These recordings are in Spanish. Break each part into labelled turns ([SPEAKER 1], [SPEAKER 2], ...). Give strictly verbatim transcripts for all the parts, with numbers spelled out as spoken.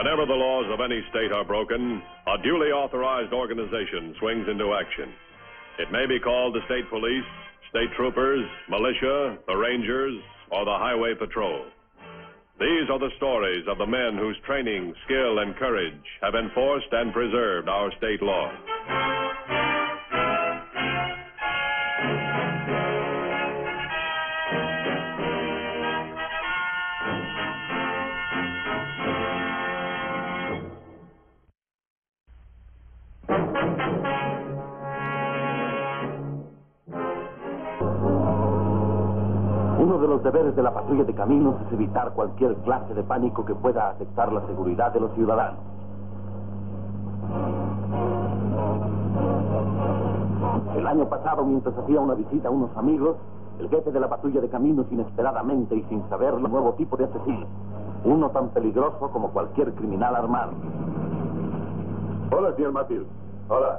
[SPEAKER 1] Whenever the laws of any state are broken, a duly authorized organization swings into action. It may be called the state police, state troopers, militia, the rangers, or the highway patrol. These are the stories of the men whose training, skill, and courage have enforced and preserved our state laws.
[SPEAKER 2] Uno de los deberes de la patrulla de caminos es evitar cualquier clase de pánico que pueda afectar la seguridad de los ciudadanos. El año pasado, mientras hacía una visita a unos amigos, el jefe de la patrulla de caminos, inesperadamente y sin saberlo, un nuevo tipo de asesino. Uno tan peligroso como cualquier criminal armado.
[SPEAKER 3] Hola, señor Matthews. Hola.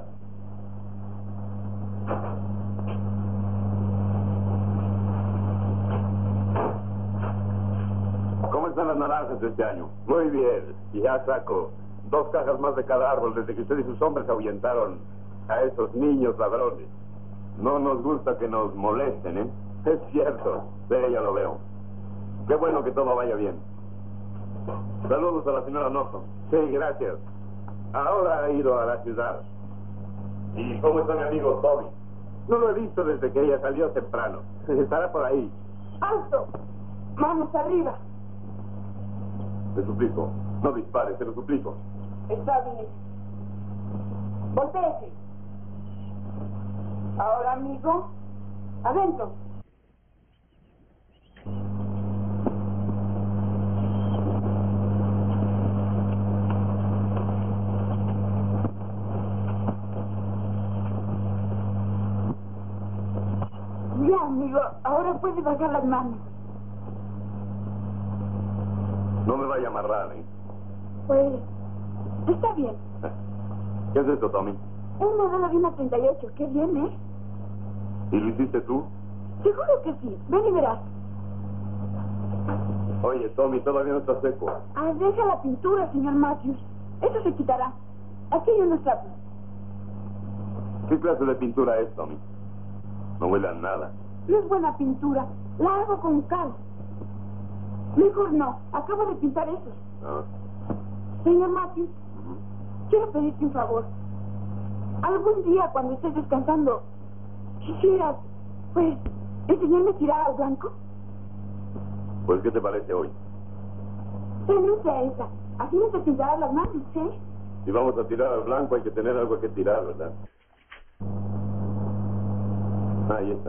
[SPEAKER 3] ¿Cómo están las naranjas de este año? Muy bien. Y ya saco dos cajas más de cada árbol desde que usted y sus hombres ahuyentaron a esos niños ladrones. No nos gusta que nos molesten, ¿eh? Es cierto. Sí, ya lo veo. Qué bueno que todo vaya bien. Saludos a la señora Norton. Sí, gracias. Ahora ha ido a la ciudad. ¿Y cómo está mi amigo Toby? No lo he visto desde que ella salió temprano. Estará por ahí.
[SPEAKER 4] ¡Alto! ¡Manos arriba!
[SPEAKER 3] Te suplico, no dispares, te lo suplico.
[SPEAKER 4] Está bien. Voltéese. Ahora, amigo, adentro. Ya, amigo, ahora puede bajar las manos.
[SPEAKER 3] No me vaya a amarrar, ¿eh?
[SPEAKER 4] Pues, está bien.
[SPEAKER 3] ¿Qué es esto, Tommy?
[SPEAKER 4] Un modelo de una treinta y ocho, qué bien, ¿eh?
[SPEAKER 3] ¿Y lo hiciste tú?
[SPEAKER 4] Seguro que sí, ven y verás.
[SPEAKER 3] Oye, Tommy, todavía no está seco.
[SPEAKER 4] Ah, deja la pintura, señor Matthews. Eso se quitará. Aquello no es rápido.
[SPEAKER 3] ¿Qué clase de pintura es, Tommy? No huele a nada.
[SPEAKER 4] No es buena pintura. La hago con cal. Mejor no. Acabo de pintar eso.
[SPEAKER 3] Ah.
[SPEAKER 4] Señor Matthews, uh-huh. Quiero pedirte un favor. Algún día, cuando estés descansando, quisieras, pues, enseñarme a tirar al blanco.
[SPEAKER 3] Pues, ¿qué te parece hoy?
[SPEAKER 4] Renuncia a esa. Así no te pintarás las manos, ¿eh?
[SPEAKER 3] Si vamos a tirar al blanco, hay que tener algo que tirar, ¿verdad? Ahí está.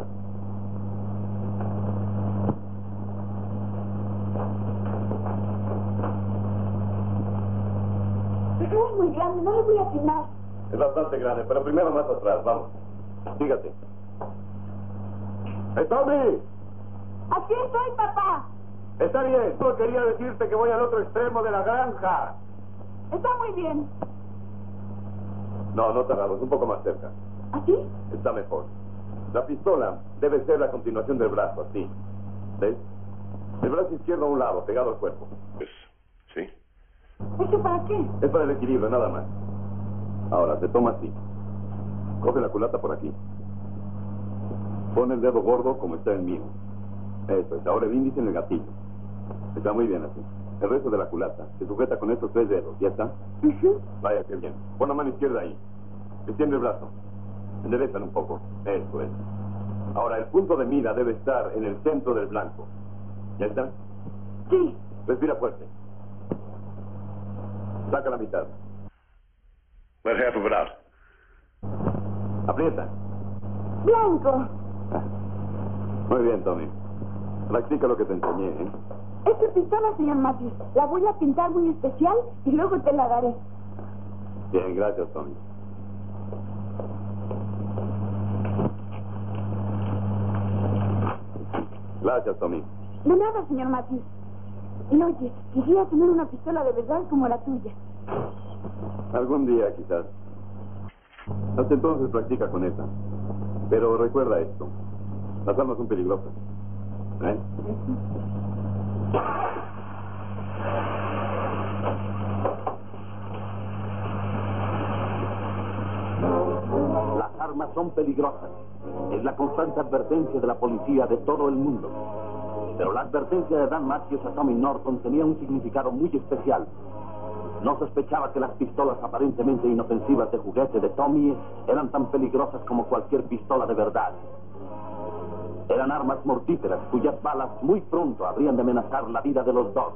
[SPEAKER 4] Pero es muy grande, no le voy a atinar.
[SPEAKER 3] Es bastante grande, pero primero más atrás, vamos. Fíjate. ¡Eh, Tommy!
[SPEAKER 4] Aquí estoy, papá.
[SPEAKER 3] Está bien, solo quería decirte que voy al otro extremo de la granja.
[SPEAKER 4] Está muy bien.
[SPEAKER 3] No, no tan lejos, un poco más cerca.
[SPEAKER 4] ¿Así?
[SPEAKER 3] Está mejor. La pistola debe ser la continuación del brazo, así. ¿Ves? El brazo izquierdo a un lado, pegado al cuerpo.
[SPEAKER 1] Pues, sí.
[SPEAKER 4] ¿Eso para qué?
[SPEAKER 3] Es para el equilibrio, nada más. Ahora, se toma así. Coge la culata por aquí. Pon el dedo gordo como está el mío. Eso es. Ahora el índice en el gatillo. Está muy bien así. El resto de la culata se sujeta con estos tres dedos. ¿Ya está?
[SPEAKER 4] Uh-huh.
[SPEAKER 3] Vaya, qué bien. Pon la mano izquierda ahí. Extiende el brazo. Enderezan un poco. Eso es. Ahora, el punto de mira debe estar en el centro del blanco. ¿Ya está?
[SPEAKER 4] Sí.
[SPEAKER 3] Respira fuerte. Saca la mitad.
[SPEAKER 1] Let half of it out.
[SPEAKER 3] Aprieta.
[SPEAKER 4] Blanco.
[SPEAKER 3] Muy bien, Tommy. Practica lo que te enseñé, ¿eh?
[SPEAKER 4] Es tu pistola, señor Matthews. La voy a pintar muy especial y luego te la daré.
[SPEAKER 3] Bien, gracias, Tommy. Gracias, Tommy.
[SPEAKER 4] De nada, señor Matthews. Y oye, quisiera tener una pistola de verdad como la tuya.
[SPEAKER 3] Algún día, quizás. Hasta entonces practica con esa. Pero recuerda esto. Las armas son peligrosas. ¿Eh? Uh-huh.
[SPEAKER 2] armas son peligrosas. Es la constante advertencia de la policía de todo el mundo. Pero la advertencia de Dan Matthews a Tommy Norton tenía un significado muy especial. No sospechaba que las pistolas aparentemente inofensivas de juguete de Tommy eran tan peligrosas como cualquier pistola de verdad. Eran armas mortíferas cuyas balas muy pronto habrían de amenazar la vida de los dos.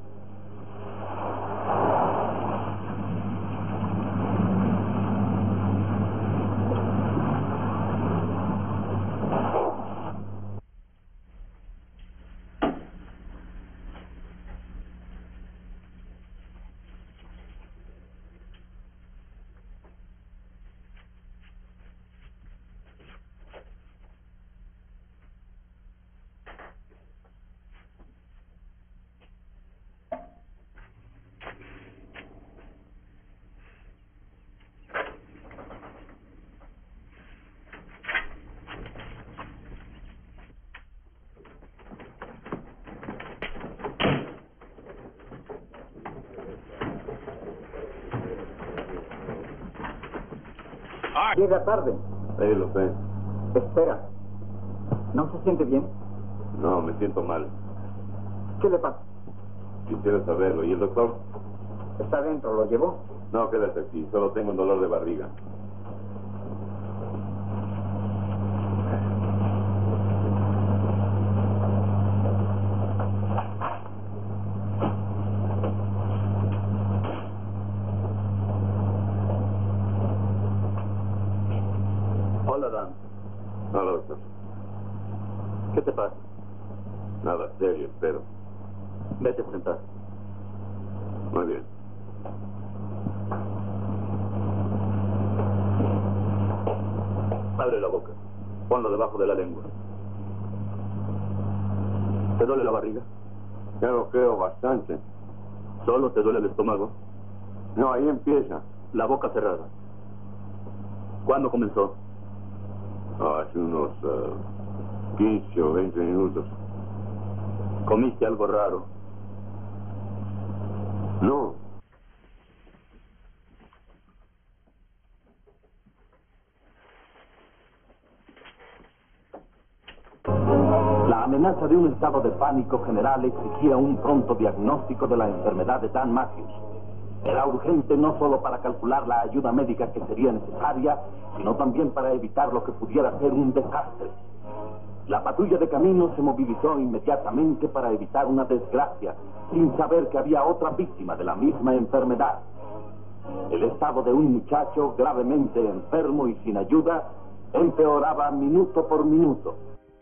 [SPEAKER 5] Llega tarde.
[SPEAKER 3] Sí, lo sé.
[SPEAKER 5] Espera. ¿No se siente bien?
[SPEAKER 3] No, me siento mal.
[SPEAKER 5] ¿Qué le pasa?
[SPEAKER 3] Quisiera saberlo. ¿Y el doctor?
[SPEAKER 5] ¿Está dentro? ¿Lo llevó?
[SPEAKER 3] No, quédate aquí. Solo tengo un dolor de barriga.
[SPEAKER 2] Hola, Dan.
[SPEAKER 3] Hola, doctor.
[SPEAKER 2] ¿Qué te pasa?
[SPEAKER 3] Nada serio, espero.
[SPEAKER 2] Vete a sentar.
[SPEAKER 3] Muy bien.
[SPEAKER 2] Abre la boca. Ponlo debajo de la lengua. ¿Te duele la barriga?
[SPEAKER 3] Ya lo creo bastante.
[SPEAKER 2] ¿Solo te duele el estómago?
[SPEAKER 3] No, ahí empieza.
[SPEAKER 2] La boca cerrada. ¿Cuándo comenzó?
[SPEAKER 3] Oh, hace unos uh, quince o veinte minutos.
[SPEAKER 2] ¿Comiste algo raro?
[SPEAKER 3] No.
[SPEAKER 2] La amenaza de un estado de pánico general exigía un pronto diagnóstico de la enfermedad de Dan Matthews. Era urgente no solo para calcular la ayuda médica que sería necesaria, sino también para evitar lo que pudiera ser un desastre. La patrulla de caminos se movilizó inmediatamente para evitar una desgracia, sin saber que había otra víctima de la misma enfermedad. El estado de un muchacho gravemente enfermo y sin ayuda empeoraba minuto por minuto.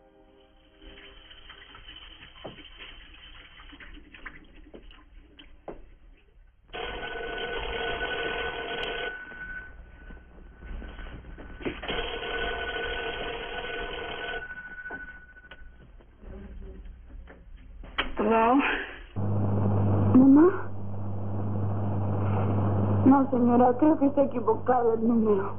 [SPEAKER 4] ¿Hello? ¿Mamá? No, señora, creo que está equivocado el número.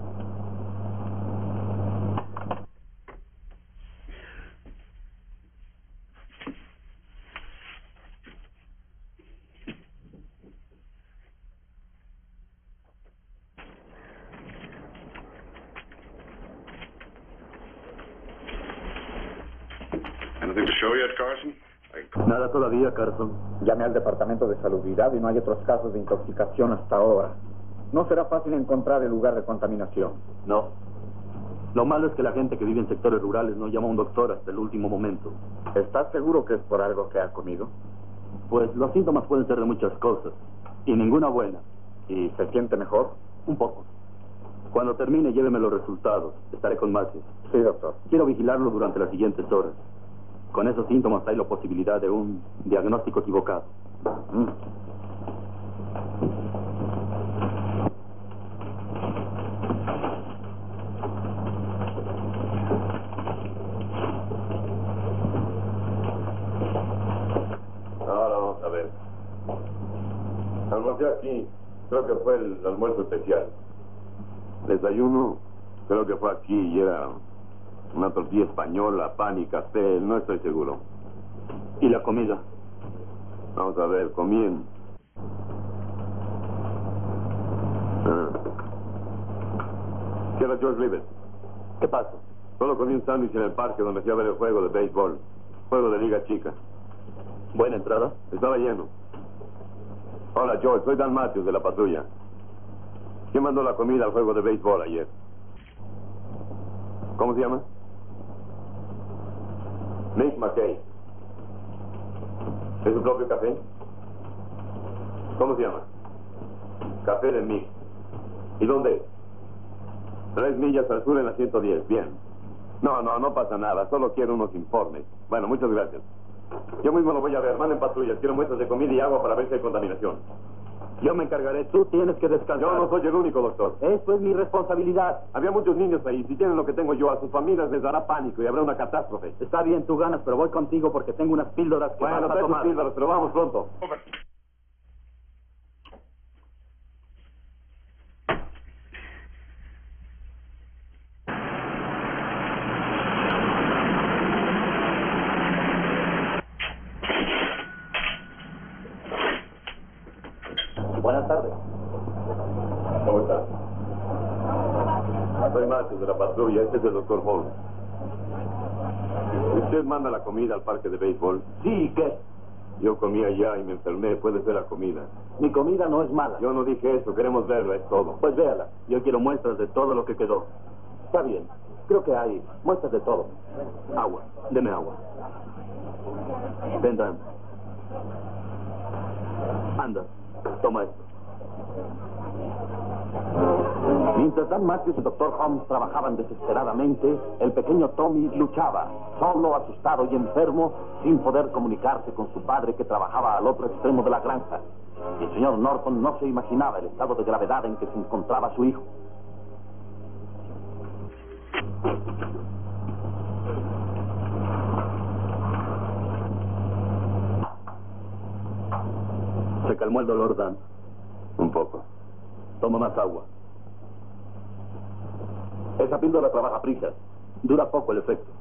[SPEAKER 1] Anything to show yet, Carson?
[SPEAKER 2] Nada todavía, Carson.
[SPEAKER 5] Llamé al departamento de salubridad y no hay otros casos de intoxicación hasta ahora. No será fácil encontrar el lugar de contaminación.
[SPEAKER 2] No. Lo malo es que la gente que vive en sectores rurales no llama a un doctor hasta el último momento.
[SPEAKER 5] ¿Estás seguro que es por algo que ha comido?
[SPEAKER 2] Pues los síntomas pueden ser de muchas cosas, y ninguna buena.
[SPEAKER 5] ¿Y se siente mejor?
[SPEAKER 2] Un poco. Cuando termine, lléveme los resultados. Estaré con Matthews.
[SPEAKER 5] Sí, doctor.
[SPEAKER 2] Quiero vigilarlo durante las siguientes horas. Con esos síntomas hay la posibilidad de un diagnóstico equivocado.
[SPEAKER 5] Mm.
[SPEAKER 3] Ahora vamos a ver. Almorcé aquí. Creo que fue el almuerzo especial. Desayuno. Creo que fue aquí y era una tortilla española, pan y café. No estoy seguro.
[SPEAKER 2] ¿Y la comida?
[SPEAKER 3] Vamos a ver. Comí en... Ah. ¿Qué era George Rivers?
[SPEAKER 2] ¿Qué pasa?
[SPEAKER 3] Solo comí un sándwich en el parque donde fui a ver el juego de béisbol. Juego de liga chica.
[SPEAKER 2] ¿Buena entrada?
[SPEAKER 3] Estaba lleno. Hola, George. Soy Dan Matthews de la patrulla. ¿Quién mandó la comida al juego de béisbol ayer? ¿Cómo se llama? Mick McKay. ¿Es su propio café? ¿Cómo se llama? Café de Mick. ¿Y dónde es? Tres millas al sur en la ciento diez. Bien. No, no, no pasa nada. Solo quiero unos informes. Bueno, muchas gracias. Yo mismo lo voy a ver. Manden patrullas. Quiero muestras de comida y agua para ver si hay contaminación.
[SPEAKER 2] Yo me encargaré. Tú tienes que descansar.
[SPEAKER 3] Yo no soy el único, doctor.
[SPEAKER 2] Esto es mi responsabilidad.
[SPEAKER 3] Había muchos niños ahí. Si tienen lo que tengo yo, a sus familias les dará pánico y habrá una catástrofe.
[SPEAKER 2] Está bien, tú ganas, pero voy contigo porque tengo unas píldoras que
[SPEAKER 3] Bueno,
[SPEAKER 2] vas a
[SPEAKER 3] trae tus
[SPEAKER 2] tomar.
[SPEAKER 3] píldoras, pero vamos pronto.
[SPEAKER 2] Buenas tardes.
[SPEAKER 3] ¿Cómo estás? Soy Matthews de la patrulla. Este es el doctor Holmes. ¿Usted manda la comida al parque de béisbol?
[SPEAKER 2] Sí, ¿qué?
[SPEAKER 3] Yo comí allá y me enfermé. Puede ser la comida.
[SPEAKER 2] Mi comida no es mala.
[SPEAKER 3] Yo no dije eso. Queremos verla, es todo.
[SPEAKER 2] Pues véala. Yo quiero muestras de todo lo que quedó. Está bien. Creo que hay muestras de todo. Agua. Deme agua. Ven, Dan. Anda. Toma esto. Mientras Dan Matthews y el doctor Holmes trabajaban desesperadamente, el pequeño Tommy luchaba, solo, asustado y enfermo, sin poder comunicarse con su padre que trabajaba al otro extremo de la granja. Y el señor Norton no se imaginaba el estado de gravedad en que se encontraba su hijo. Se calmó el dolor, Dan.
[SPEAKER 3] Un poco.
[SPEAKER 2] Toma más agua. Esa píldora trabaja a prisas. Dura poco el efecto.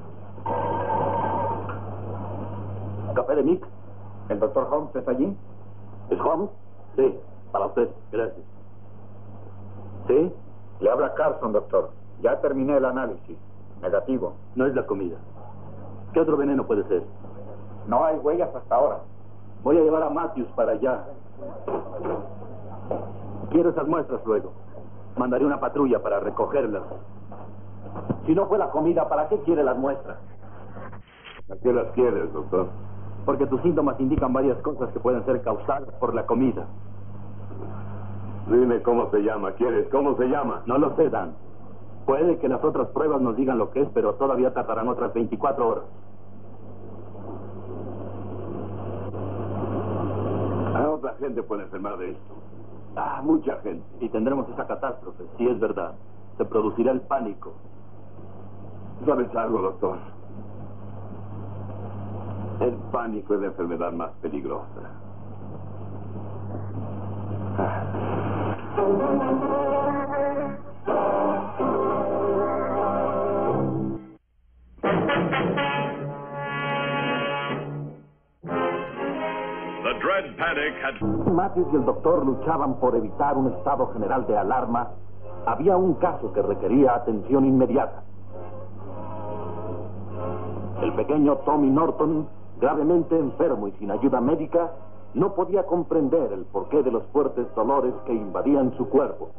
[SPEAKER 2] ¿Café de Mick?
[SPEAKER 5] ¿El doctor Holmes está allí?
[SPEAKER 2] ¿Es Holmes? Sí, para usted. Gracias. ¿Sí?
[SPEAKER 5] Le habla Carson, doctor. Ya terminé el análisis. Negativo.
[SPEAKER 2] No es la comida. ¿Qué otro veneno puede ser?
[SPEAKER 5] No hay huellas hasta ahora.
[SPEAKER 2] Voy a llevar a Matthews para allá. Quiero esas muestras luego. Mandaré una patrulla para recogerlas. Si no fue la comida, ¿para qué quiere las muestras?
[SPEAKER 3] ¿A qué las quieres, doctor?
[SPEAKER 2] Porque tus síntomas indican varias cosas que pueden ser causadas por la comida.
[SPEAKER 3] Dime cómo se llama, ¿quieres? ¿Cómo se llama?
[SPEAKER 2] No lo sé, Dan. Puede que las otras pruebas nos digan lo que es, pero todavía tardarán otras veinticuatro horas.
[SPEAKER 3] A otra gente puede enfermar de esto. Ah, mucha gente.
[SPEAKER 2] Y tendremos esa catástrofe, si es verdad. Se producirá el pánico.
[SPEAKER 3] ¿Sabes algo, doctor? El pánico es la enfermedad más peligrosa. Ah.
[SPEAKER 1] The dread panic had...
[SPEAKER 2] Matthews y el doctor luchaban por evitar un estado general de alarma. Había un caso que requería atención inmediata. El pequeño Tommy Norton, gravemente enfermo y sin ayuda médica, no podía comprender el porqué de los fuertes dolores que invadían su cuerpo.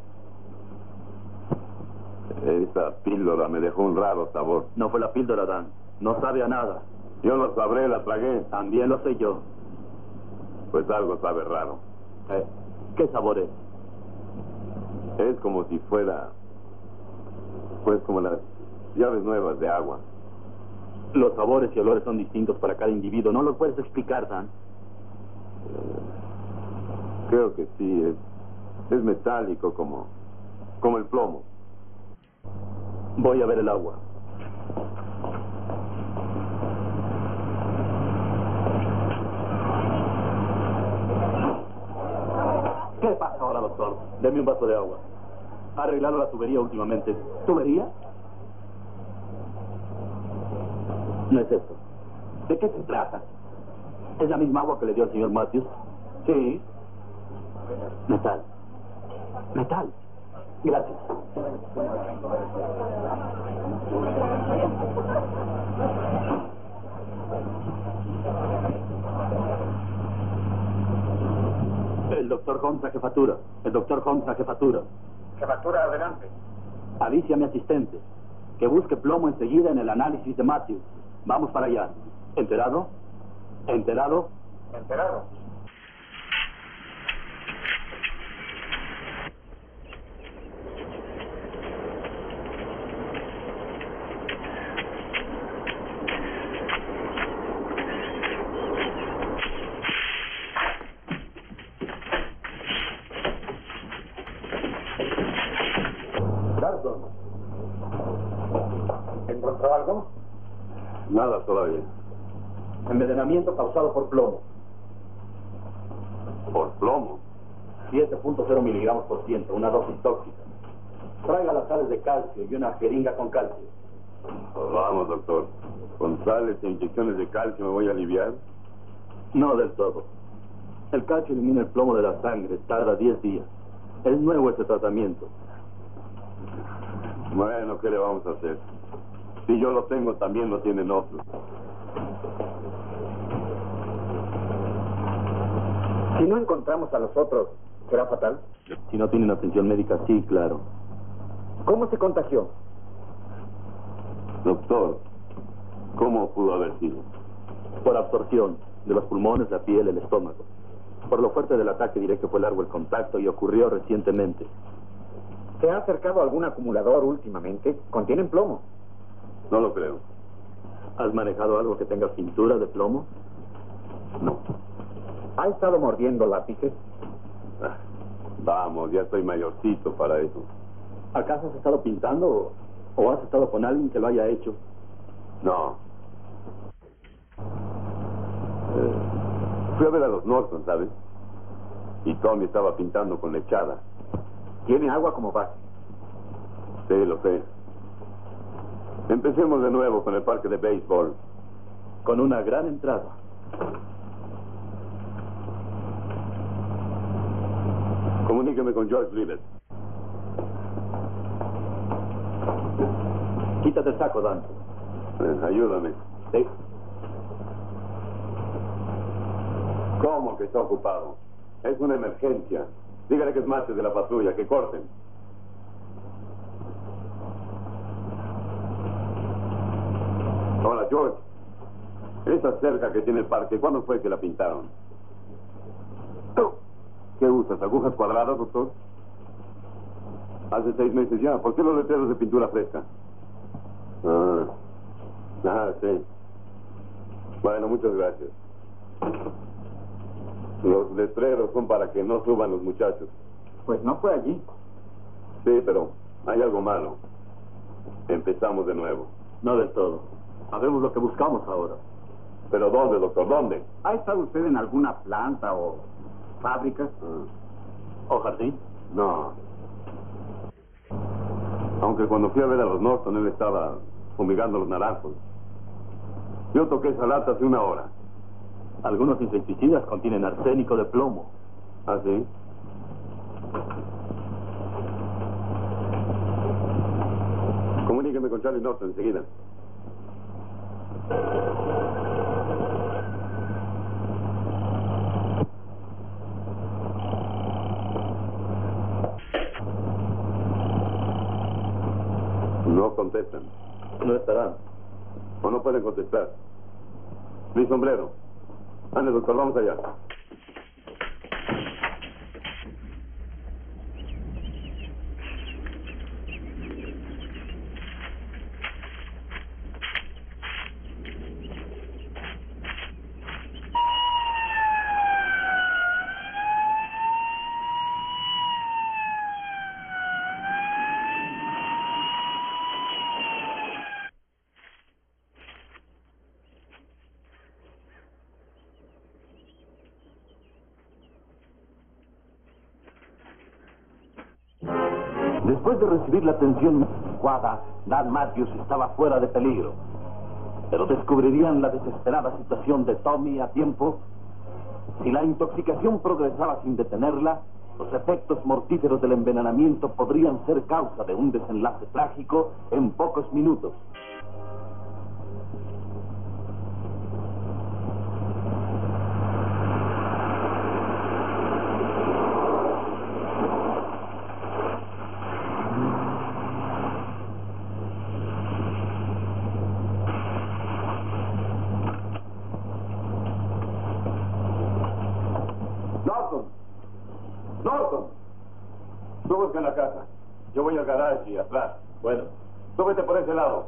[SPEAKER 3] Esa píldora me dejó un raro sabor.
[SPEAKER 2] No fue la píldora, Dan. No sabe a nada.
[SPEAKER 3] Yo lo sabré, la tragué.
[SPEAKER 2] También lo sé yo.
[SPEAKER 3] Pues algo sabe raro.
[SPEAKER 2] Eh, ¿Qué sabor es?
[SPEAKER 3] Es como si fuera... Pues como las llaves nuevas de agua.
[SPEAKER 2] Los sabores y olores son distintos para cada individuo. ¿No los puedes explicar, Dan?
[SPEAKER 3] Eh, creo que sí. Es, es metálico como... como el plomo.
[SPEAKER 2] Voy a ver el agua. ¿Qué pasa ahora, doctor? Deme un vaso de agua. ¿Ha arreglado la tubería últimamente? ¿Tubería? No es eso. ¿De qué se trata? ¿Es la misma agua que le dio el señor Matthews? Sí. Metal. Metal. Gracias. El doctor Holmes a jefatura. El doctor Holmes a jefatura.
[SPEAKER 5] Jefatura, adelante.
[SPEAKER 2] Avise a mi asistente que busque plomo enseguida en el análisis de Matthews. Vamos para allá. ¿Enterado? ¿Enterado?
[SPEAKER 5] Enterado.
[SPEAKER 2] Carson.
[SPEAKER 5] ¿Encontró algo?
[SPEAKER 3] Nada todavía.
[SPEAKER 2] Envenenamiento causado por plomo.
[SPEAKER 3] ¿Por plomo?
[SPEAKER 2] siete punto cero miligramos por ciento, una dosis tóxica. Traiga las sales de calcio y una jeringa con calcio.
[SPEAKER 3] Pues vamos, doctor. Con sales e inyecciones de calcio me voy a aliviar.
[SPEAKER 2] No del todo. El calcio elimina el plomo de la sangre. Tarda diez días. Es nuevo ese tratamiento.
[SPEAKER 3] Bueno, ¿qué le vamos a hacer? Si yo lo tengo, también lo tienen otros.
[SPEAKER 5] Si no encontramos a los otros, ¿será fatal?
[SPEAKER 2] Si no tienen atención médica, sí, claro.
[SPEAKER 5] ¿Cómo se contagió?
[SPEAKER 3] Doctor, ¿cómo pudo haber sido?
[SPEAKER 2] Por absorción de los pulmones, la piel, el estómago. Por lo fuerte del ataque diré que fue largo el contacto y ocurrió recientemente.
[SPEAKER 5] ¿Se ha acercado a algún acumulador últimamente? ¿Contienen plomo?
[SPEAKER 3] No lo creo.
[SPEAKER 2] ¿Has manejado algo que tenga pintura de plomo?
[SPEAKER 3] No.
[SPEAKER 5] ¿Ha estado mordiendo lápices?
[SPEAKER 3] Ah, vamos, ya estoy mayorcito para eso.
[SPEAKER 2] ¿Acaso has estado pintando o, o has estado con alguien que lo haya hecho?
[SPEAKER 3] No. Eh, fui a ver a los Norton, ¿sabes? Y Tommy estaba pintando con lechada.
[SPEAKER 5] ¿Tiene agua como base?
[SPEAKER 3] Sí, lo sé. Empecemos de nuevo con el parque de béisbol.
[SPEAKER 2] Con una gran entrada.
[SPEAKER 3] Comuníqueme con George Livet.
[SPEAKER 2] Quítate el saco, Dan.
[SPEAKER 3] Eh, ayúdame.
[SPEAKER 2] Sí.
[SPEAKER 3] ¿Cómo que está ocupado? Es una emergencia. Dígale que es martes de la patrulla, que corten. Hola, George. Esa cerca que tiene el parque, ¿cuándo fue que la pintaron? ¿Qué usas? ¿Agujas cuadradas, doctor? Hace seis meses ya. ¿Por qué los letreros de pintura fresca? Ah, ah, sí. Bueno, muchas gracias. Los letreros son para que no suban los muchachos.
[SPEAKER 5] Pues no fue allí.
[SPEAKER 3] Sí, pero hay algo malo. Empezamos de nuevo.
[SPEAKER 2] No del todo. Sabemos lo que buscamos ahora.
[SPEAKER 3] ¿Pero dónde, doctor? ¿Dónde?
[SPEAKER 5] ¿Ha estado usted en alguna planta o fábrica?
[SPEAKER 3] Ah,
[SPEAKER 2] ¿O jardín?
[SPEAKER 3] no. Aunque cuando fui a ver a los Norton, él estaba fumigando los naranjos. Yo toqué esa lata hace una hora.
[SPEAKER 2] Algunos insecticidas contienen arsénico de plomo.
[SPEAKER 3] ¿Ah, sí? Comuníqueme con Charlie Norton enseguida. No contestan.
[SPEAKER 2] No estarán.
[SPEAKER 3] O no pueden contestar. Mi sombrero. Ande, doctor, vamos allá.
[SPEAKER 2] Después de recibir la atención adecuada, Dan Matthews estaba fuera de peligro. Pero descubrirían la desesperada situación de Tommy a tiempo. Si la intoxicación progresaba sin detenerla, Los efectos mortíferos del envenenamiento podrían ser causa de un desenlace trágico en pocos minutos.
[SPEAKER 3] Norton. Norton. Tú busca en la casa. Yo voy al garage y atrás. Bueno, súbete por ese lado.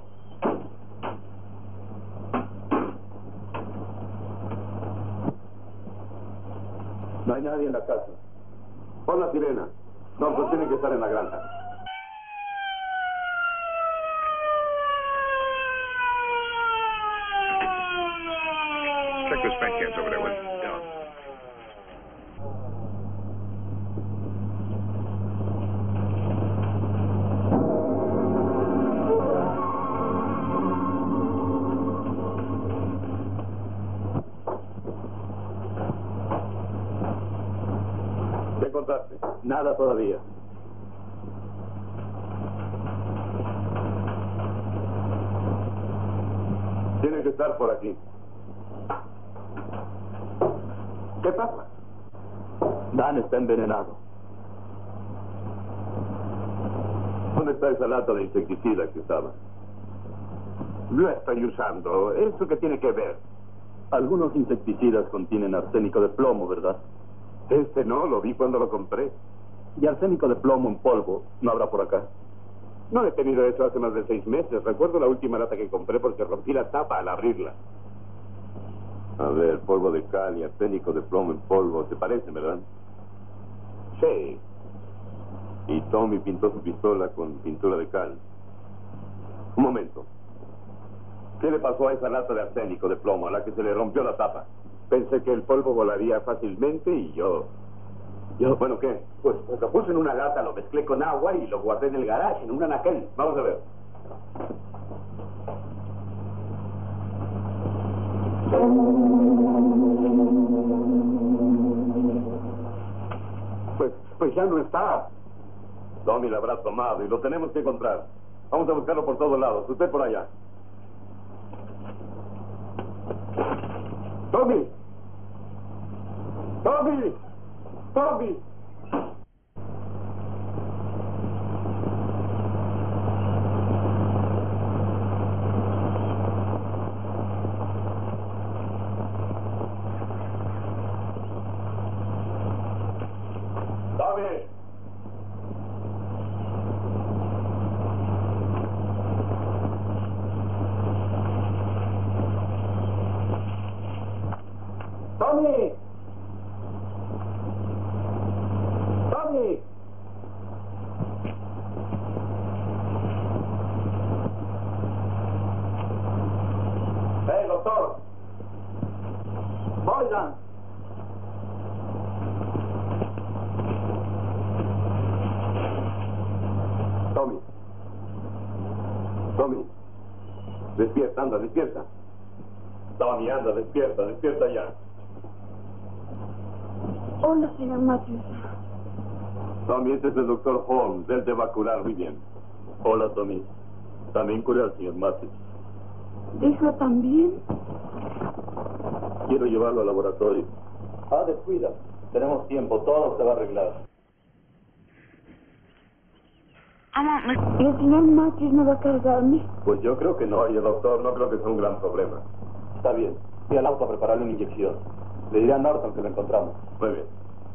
[SPEAKER 3] No hay nadie en la casa. Pon la sirena. Norton tiene que estar en la granja.
[SPEAKER 6] Check those paint cans over there, Will. Yeah.
[SPEAKER 3] ¿Qué encontraste?
[SPEAKER 2] Nada todavía.
[SPEAKER 3] Tiene que estar por aquí. ¿Qué pasa?
[SPEAKER 2] Dan está envenenado.
[SPEAKER 3] ¿Dónde está esa lata de insecticida que usaba? Lo estoy usando. ¿Eso qué tiene que ver?
[SPEAKER 2] Algunos insecticidas contienen arsénico de plomo, ¿verdad?
[SPEAKER 3] Este no, lo vi cuando lo compré.
[SPEAKER 2] Y arsénico de plomo en polvo, ¿no habrá por acá?
[SPEAKER 3] No he tenido eso hace más de seis meses. Recuerdo la última lata que compré porque rompí la tapa al abrirla. A ver, polvo de cal y arsénico de plomo en polvo. ¿Te parecen, verdad? Sí. Y Tommy pintó su pistola con pintura de cal. Un momento. ¿Qué le pasó a esa lata de arsénico de plomo a la que se le rompió la tapa? Pensé que el polvo volaría fácilmente y yo... ¿Yo? Bueno, ¿qué? Pues lo puse en una lata, lo mezclé con agua y lo guardé en el garage, en un anaquel. Vamos a ver. Pues, pues ya no está. Tommy la habrá tomado y lo tenemos que encontrar. Vamos a buscarlo por todos lados. Usted por allá. ¡Tommy! ¡Tommy! ¡Tommy! ¡Tommy! ¡Tommy! ¡Tommy! ¡Eh, doctor! ¡Oigan! Tommy. Tommy. Despierta, anda, despierta. Tommy, anda, despierta, despierta ya.
[SPEAKER 4] Hola, señor Matthews.
[SPEAKER 3] Tommy, este es el doctor Holmes. Él te va a curar muy bien.
[SPEAKER 2] Hola, Tommy. También curé al señor Matthews.
[SPEAKER 4] ¿Dijo también?
[SPEAKER 2] Quiero llevarlo al laboratorio. Ah, descuida. Tenemos tiempo. Todo se va a arreglar.
[SPEAKER 4] ¿Y el señor Matthews no va a cargarme?
[SPEAKER 2] Pues yo creo que no.
[SPEAKER 3] Oye, doctor, no creo que sea un gran problema.
[SPEAKER 2] Está bien. Fui al auto a prepararle una inyección. Le diré a Norton que lo encontramos.
[SPEAKER 3] Muy bien.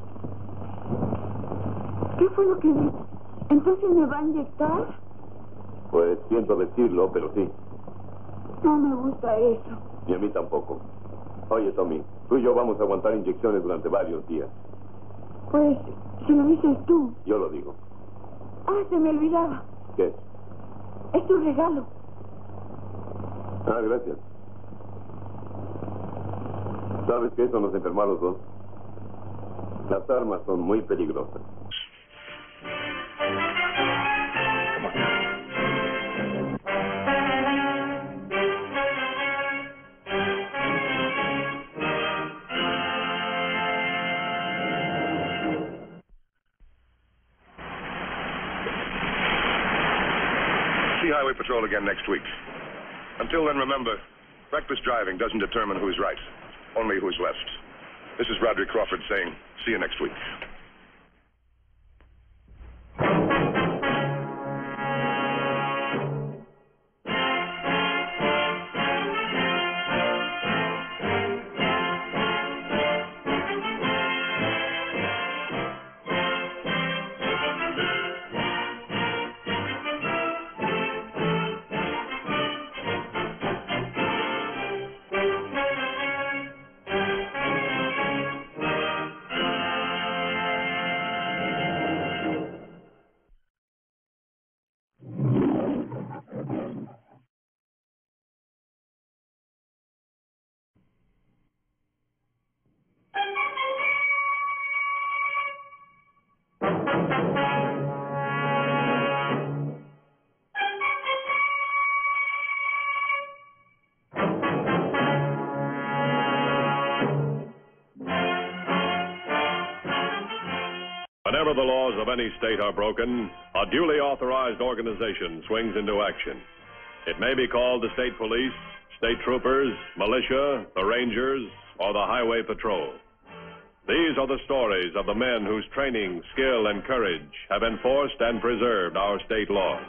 [SPEAKER 4] ¿Qué fue lo que vi? ¿Entonces me va a inyectar?
[SPEAKER 3] Pues siento decirlo, pero sí.
[SPEAKER 4] No me gusta eso.
[SPEAKER 3] Ni a mí tampoco. Oye, Tommy, tú y yo vamos a aguantar inyecciones durante varios días.
[SPEAKER 4] Pues, si lo dices tú.
[SPEAKER 3] Yo lo digo.
[SPEAKER 4] Ah, se me olvidaba.
[SPEAKER 3] ¿Qué?
[SPEAKER 4] Es tu regalo.
[SPEAKER 3] Ah, gracias. ¿Sabes que eso nos enfermó a los dos? Las armas son muy peligrosas.
[SPEAKER 6] highway patrol again next week. Until then, remember, reckless driving doesn't determine who's right, only who's left. This is Roderick Crawford saying, see you next week.
[SPEAKER 1] Whenever the laws of any state are broken, a duly authorized organization swings into action. It may be called the state police, state troopers, militia, the rangers, or the highway patrol. These are the stories of the men whose training, skill, and courage have enforced and preserved our state laws.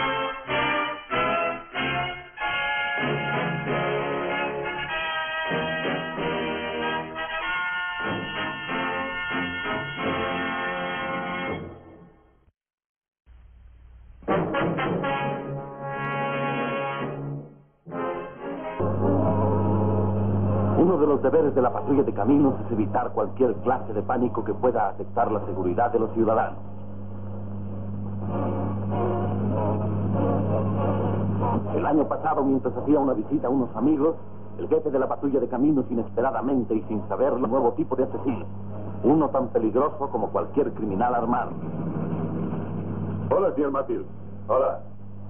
[SPEAKER 2] Uno de los deberes de la patrulla de caminos es evitar cualquier clase de pánico que pueda afectar la seguridad de los ciudadanos. El año pasado, mientras hacía una visita a unos amigos, el jefe de la patrulla de caminos, inesperadamente y sin saberlo, un nuevo tipo de asesino. Uno tan peligroso como cualquier criminal armado.
[SPEAKER 3] Hola, señor Matthews. Hola.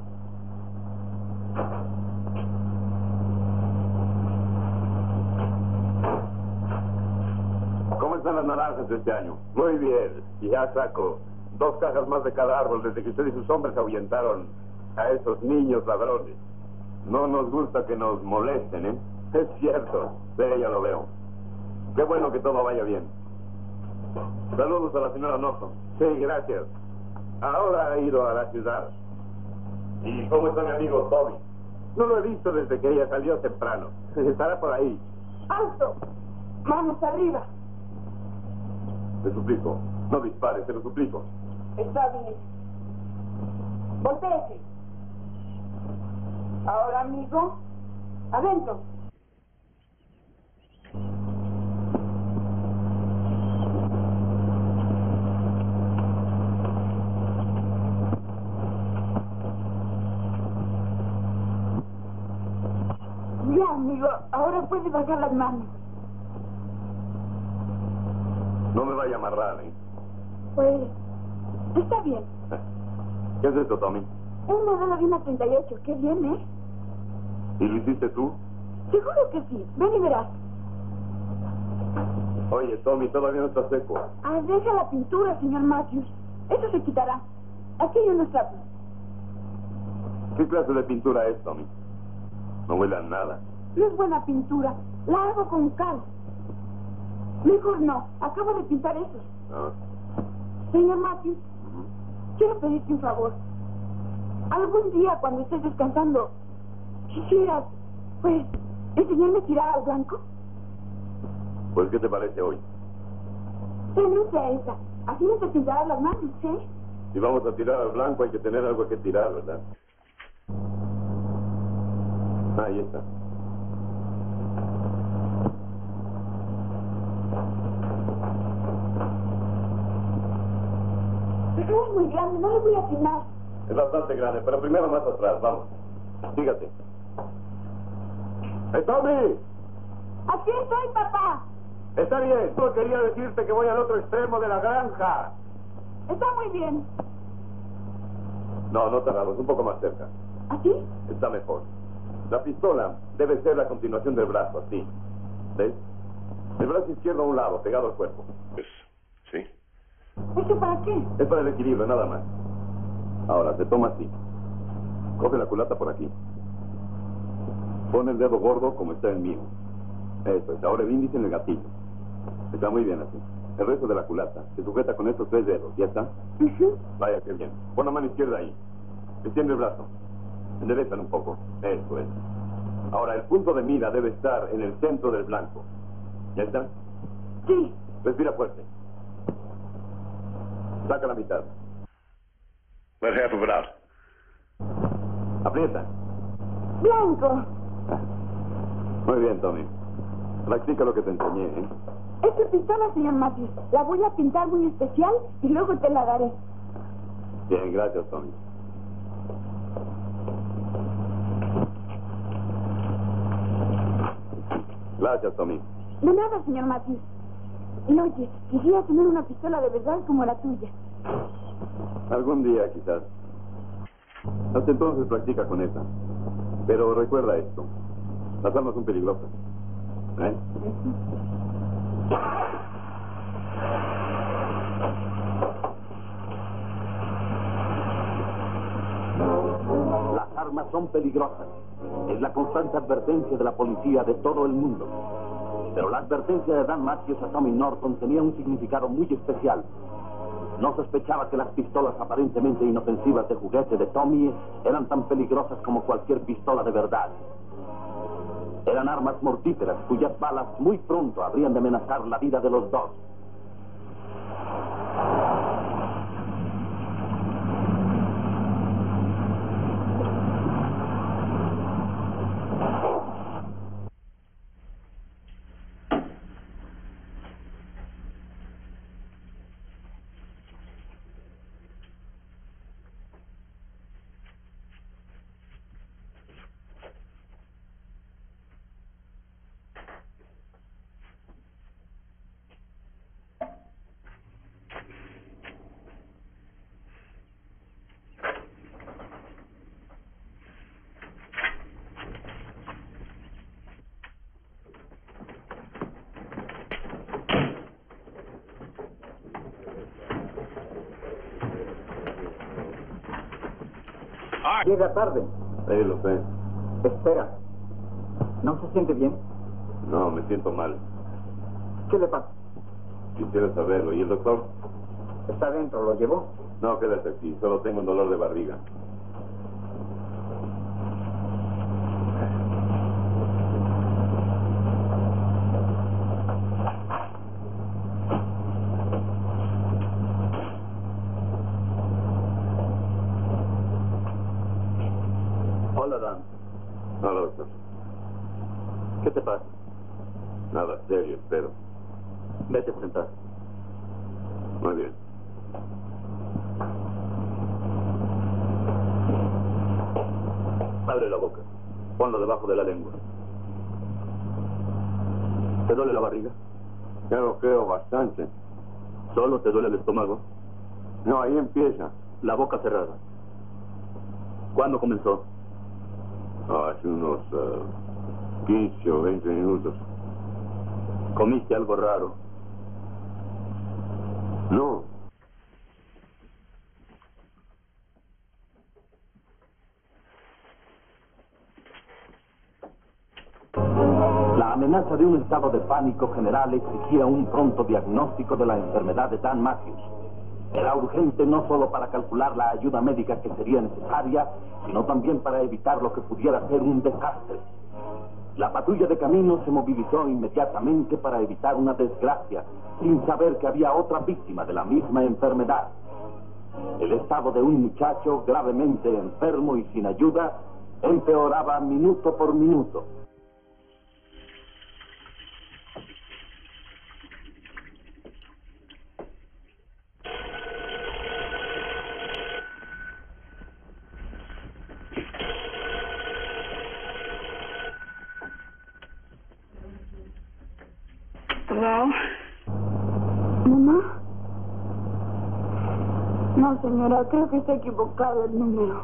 [SPEAKER 3] ¿Cómo están las naranjas este año? Muy bien. Y ya saco dos cajas más de cada árbol desde que usted y sus hombres ahuyentaron a esos niños ladrones. No nos gusta que nos molesten, ¿eh? Es cierto. Sí, ya lo veo. Qué bueno que todo vaya bien. Saludos a la señora Nojo. Sí, gracias. Ahora ha ido a la ciudad. ¿Y cómo está mi amigo Tommy? No lo he visto desde que ella salió temprano. Estará por ahí.
[SPEAKER 4] ¡Alto! ¡Manos arriba!
[SPEAKER 3] Te suplico, no dispare, te lo suplico.
[SPEAKER 4] Está bien. Voltéese. Ahora, amigo, adentro. Ya, amigo, ahora puede bajar las manos.
[SPEAKER 3] No me vaya a amarrar, ¿eh?
[SPEAKER 4] Pues, está bien.
[SPEAKER 3] ¿Qué es esto, Tommy?
[SPEAKER 4] Un modelo de una treinta y ocho, qué bien, ¿eh?
[SPEAKER 3] ¿Y lo hiciste tú?
[SPEAKER 4] Seguro que sí, ven y verás.
[SPEAKER 3] Oye, Tommy, todavía no está seco.
[SPEAKER 4] Ah, deja la pintura, señor Matthews. Eso se quitará. Aquí hay unos trapos.
[SPEAKER 3] ¿Qué clase de pintura es, Tommy? No huele a nada.
[SPEAKER 4] No es buena pintura. La hago con cal. Mejor no. Acabo de pintar esos.
[SPEAKER 3] Ah.
[SPEAKER 4] Señor Matthews, uh-huh. quiero pedirte un favor. Algún día, cuando estés descansando, quisieras, pues, enseñarme a tirar al blanco.
[SPEAKER 3] Pues, ¿qué te parece hoy?
[SPEAKER 4] Renuncia a esa. Así no te pintarás las manos, ¿eh?
[SPEAKER 3] Si vamos a tirar al blanco, hay que tener algo que tirar, ¿verdad? Ahí está.
[SPEAKER 4] Pero es muy grande, no le voy a atinar.
[SPEAKER 3] Es bastante grande, pero primero más atrás, vamos. Fíjate. ¡Eh, Tommy!
[SPEAKER 4] Aquí estoy, papá.
[SPEAKER 3] Está bien, solo quería decirte que voy al otro extremo de la granja.
[SPEAKER 4] Está muy bien.
[SPEAKER 3] No, no tan lejos, un poco más cerca.
[SPEAKER 4] ¿Así?
[SPEAKER 3] Está mejor. La pistola debe ser la continuación del brazo, así. ¿Ves? El brazo izquierdo a un lado, pegado al cuerpo. Pues, ¿sí?
[SPEAKER 4] ¿Eso para qué?
[SPEAKER 3] Es para el equilibrio, nada más. Ahora, se toma así. Coge la culata por aquí. Pon el dedo gordo como está el mío. Eso es. Ahora el índice en el gatillo. Está muy bien así. El resto de la culata se sujeta con estos tres dedos. ¿Ya está?
[SPEAKER 4] Uh-huh.
[SPEAKER 3] Vaya, qué bien. Pon la mano izquierda ahí. Extiende el brazo. Enderezalo un poco. Eso es. Ahora, el punto de mira debe estar en el centro del blanco. ¿Ya está?
[SPEAKER 4] Sí.
[SPEAKER 3] Respira fuerte. Saca la mitad.
[SPEAKER 6] Let half of it out.
[SPEAKER 3] Aprieta.
[SPEAKER 4] Blanco.
[SPEAKER 3] Muy bien, Tommy. Practica lo que te enseñé, ¿eh?
[SPEAKER 4] Es tu pistola, señor Matthews. La voy a pintar muy especial y luego te la daré.
[SPEAKER 3] Bien, gracias, Tommy. Gracias, Tommy.
[SPEAKER 4] De nada, señor Matthews. Y oye, quisiera tener una pistola de verdad como la tuya.
[SPEAKER 3] Algún día, quizás. Hasta entonces practica con esa. Pero recuerda esto. Las armas son peligrosas. ¿Eh?
[SPEAKER 2] Las armas son peligrosas. Es la constante advertencia de la policía de todo el mundo. Pero la advertencia de Dan Matthews a Tommy Norton tenía un significado muy especial. No sospechaba que las pistolas aparentemente inofensivas de juguete de Tommy eran tan peligrosas como cualquier pistola de verdad. Eran armas mortíferas cuyas balas muy pronto habrían de amenazar la vida de los dos.
[SPEAKER 5] Llega tarde.
[SPEAKER 3] Sí, lo sé.
[SPEAKER 5] Espera. ¿No se siente bien?
[SPEAKER 3] No, me siento mal.
[SPEAKER 5] ¿Qué le pasa?
[SPEAKER 3] Quisiera saberlo. ¿Y el doctor?
[SPEAKER 5] Está dentro, ¿lo llevó?
[SPEAKER 3] No, quédate aquí. Solo tengo un dolor de barriga.
[SPEAKER 2] Hola, Dan.
[SPEAKER 3] Hola, doctor.
[SPEAKER 2] ¿Qué te pasa?
[SPEAKER 3] Nada serio, espero.
[SPEAKER 2] Vete a sentar.
[SPEAKER 3] Muy bien.
[SPEAKER 2] Abre la boca. Ponlo debajo de la lengua. ¿Te duele la barriga?
[SPEAKER 3] Creo, creo bastante.
[SPEAKER 2] ¿Solo te duele el estómago?
[SPEAKER 3] No, ahí empieza.
[SPEAKER 2] La boca cerrada. ¿Cuándo comenzó?
[SPEAKER 3] Oh, hace unos uh, quince o veinte minutos.
[SPEAKER 2] ¿Comiste algo raro?
[SPEAKER 3] No.
[SPEAKER 2] La amenaza de un estado de pánico general exigía un pronto diagnóstico de la enfermedad de Dan Matthews. Era urgente no solo para calcular la ayuda médica que sería necesaria, sino también para evitar lo que pudiera ser un desastre. La patrulla de camino se movilizó inmediatamente para evitar una desgracia, sin saber que había otra víctima de la misma enfermedad. El estado de un muchacho gravemente enfermo y sin ayuda empeoraba minuto por minuto.
[SPEAKER 4] ¿Hello? ¿Mamá? No, señora, creo que está equivocado el número.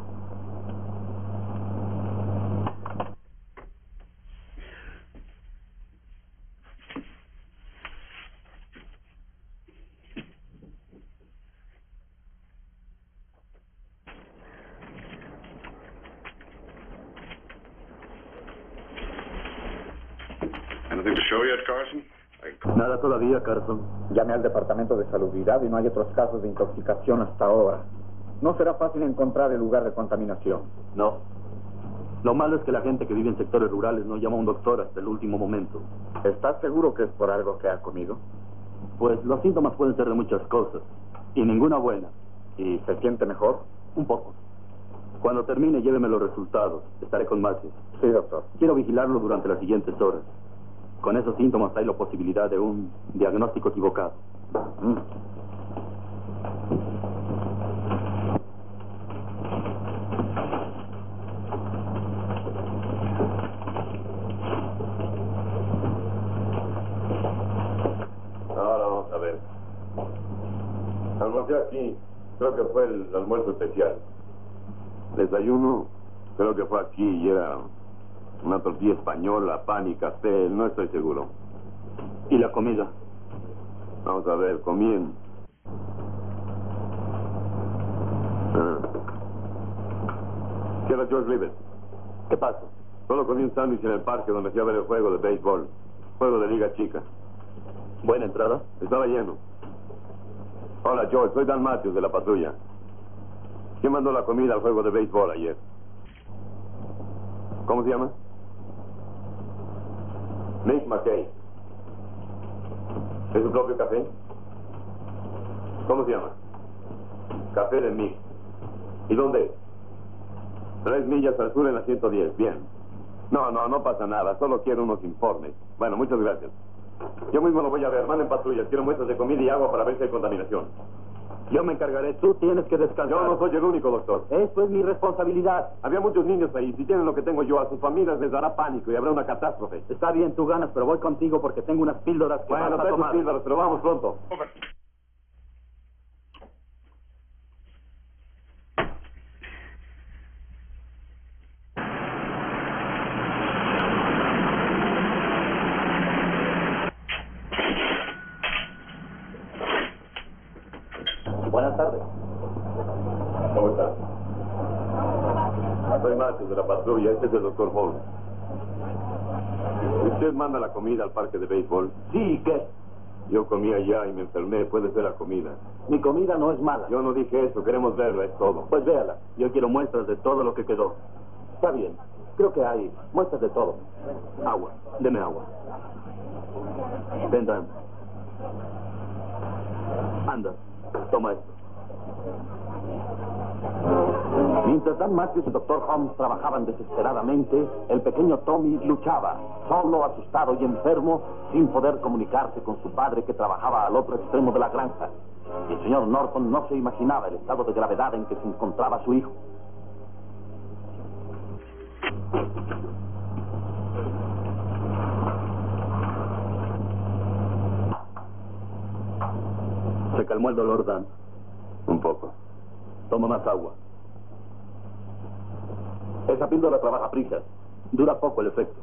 [SPEAKER 6] Anything to show yet, Carson? I...
[SPEAKER 2] Nada todavía, Carson.
[SPEAKER 5] Llamé al Departamento de Salubridad y no hay otros casos de intoxicación hasta ahora. No será fácil encontrar el lugar de contaminación.
[SPEAKER 2] No. Lo malo es que la gente que vive en sectores rurales no llama a un doctor hasta el último momento.
[SPEAKER 5] ¿Estás seguro que es por algo que ha comido?
[SPEAKER 2] Pues los síntomas pueden ser de muchas cosas, y ninguna buena.
[SPEAKER 5] ¿Y se siente mejor?
[SPEAKER 2] Un poco. Cuando termine, lléveme los resultados. Estaré con Matthews.
[SPEAKER 5] Sí, doctor.
[SPEAKER 2] Quiero vigilarlo durante las siguientes horas. Con esos síntomas hay la posibilidad de un diagnóstico equivocado.
[SPEAKER 5] Mm.
[SPEAKER 3] Ahora vamos a ver. Almorcé aquí, creo que fue el almuerzo especial. Desayuno, creo que fue aquí y era una tortilla española, pan y café, no estoy seguro.
[SPEAKER 2] ¿Y la comida?
[SPEAKER 3] Vamos a ver, comí en... Ah. ¿Qué era George Livet?
[SPEAKER 2] ¿Qué pasa?
[SPEAKER 3] Solo comí un sándwich en el parque donde fui a ver el juego de béisbol. Juego de liga chica.
[SPEAKER 2] ¿Buena entrada?
[SPEAKER 3] Estaba lleno. Hola, George, soy Dan Matthews de la patrulla. ¿Quién mandó la comida al juego de béisbol ayer? ¿Cómo se llama? Nick McKay. ¿Es su propio café? ¿Cómo se llama? Café de Mick. ¿Y dónde es? Tres millas al sur en la ciento diez. Bien. No, no, no pasa nada. Solo quiero unos informes. Bueno, muchas gracias. Yo mismo lo voy a ver. Manden patrullas. Quiero muestras de comida y agua para ver si hay contaminación.
[SPEAKER 2] Yo me encargaré. Tú tienes que descansar.
[SPEAKER 3] Yo no soy el único, doctor.
[SPEAKER 2] Esto es mi responsabilidad.
[SPEAKER 3] Había muchos niños ahí. Si tienen lo que tengo yo, a sus familias les dará pánico y habrá una catástrofe.
[SPEAKER 2] Está bien, tú ganas, pero voy contigo porque tengo unas píldoras que
[SPEAKER 3] Bueno,
[SPEAKER 2] vas a
[SPEAKER 3] trae tus
[SPEAKER 2] tomar.
[SPEAKER 3] píldoras, pero vamos pronto.
[SPEAKER 6] Over.
[SPEAKER 2] Buenas tardes.
[SPEAKER 3] ¿Cómo está? Soy Matthews de la patrulla. Este es el doctor Holmes. ¿Usted manda la comida al parque de béisbol?
[SPEAKER 2] Sí, ¿qué?
[SPEAKER 3] Yo comí allá y me enfermé. Puede ser la comida.
[SPEAKER 2] Mi comida no es mala.
[SPEAKER 3] Yo no dije eso. Queremos verla, es todo.
[SPEAKER 2] Pues véala. Yo quiero muestras de todo lo que quedó. Está bien. Creo que hay muestras de todo. Agua. Deme agua. Ven, Dan. Anda. Toma esto. Mientras Dan Matthews y el doctor Holmes trabajaban desesperadamente, el pequeño Tommy luchaba, solo, asustado y enfermo, sin poder comunicarse con su padre que trabajaba al otro extremo de la granja. Y el señor Norton no se imaginaba el estado de gravedad en que se encontraba su hijo. ¿Se calmó el dolor, Dan?
[SPEAKER 3] Un poco.
[SPEAKER 2] Toma más agua. Esa píldora trabaja a prisa. Dura poco el efecto.